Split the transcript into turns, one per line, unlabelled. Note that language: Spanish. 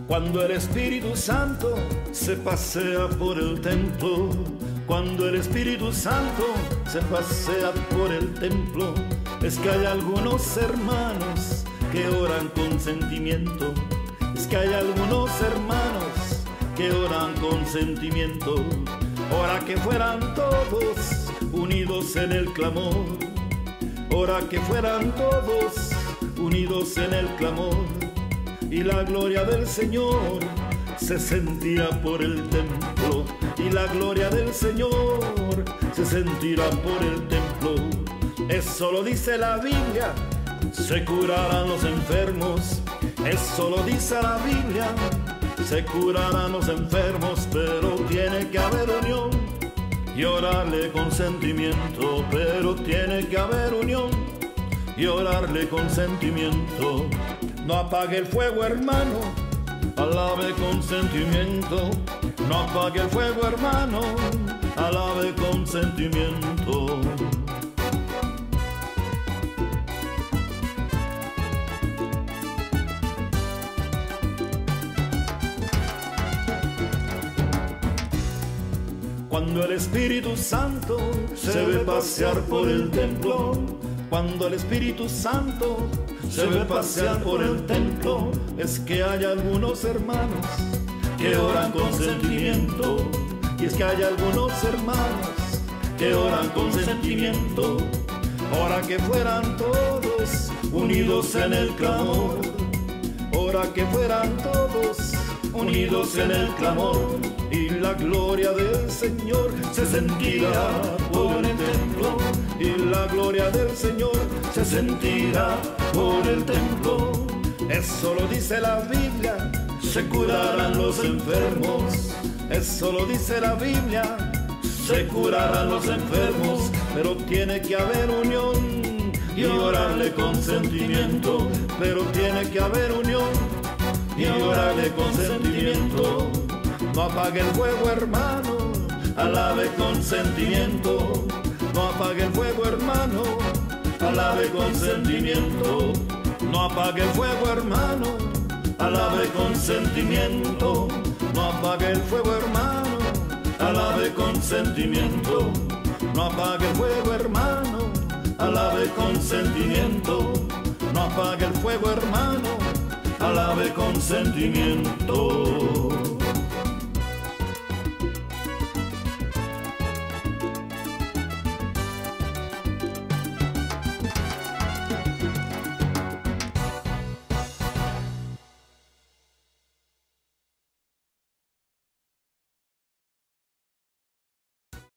Cuando el Espíritu Santo se pasea por el templo, cuando el Espíritu Santo se pasea por el templo, es que hay algunos hermanos que oran con sentimiento, es que hay algunos hermanos que oran con sentimiento. Ora que fueran todos unidos en el clamor, ora que fueran todos unidos en el clamor, y la gloria del Señor se sentía por el templo, y la gloria del Señor se sentirá por el templo. Eso lo dice la Biblia, se curarán los enfermos. Eso lo dice la Biblia, se curarán los enfermos, pero tiene que haber unión y orarle con sentimiento, pero tiene que haber unión y orarle con sentimiento. No apague el fuego, hermano, alabe con sentimiento. No apague el fuego, hermano, alabe con sentimiento. Cuando el Espíritu Santo se ve pasear por el templo, cuando el Espíritu Santo se ve pasear por el templo, es que hay algunos hermanos que oran con sentimiento, y es que hay algunos hermanos que oran con sentimiento. Ora que fueran todos unidos en el clamor, ora que fueran todos unidos en el clamor, y la gloria del Señor se sentirá por el templo, y la gloria del Señor se sentirá por el templo. Eso lo dice la Biblia, se curarán los enfermos. Eso lo dice la Biblia, se curarán los enfermos, pero tiene que haber unión y orarle con sentimiento, pero tiene que haber unión y orarle con sentimiento. No apague el fuego, hermano, alabe con sentimiento. No apague el fuego, hermano, alabe con sentimiento. No apague el fuego, hermano, alabe con sentimiento. No apague el fuego, hermano, alabe con sentimiento. No apague el fuego, hermano, alabe con sentimiento. No apague el fuego, hermano, alabe con sentimiento.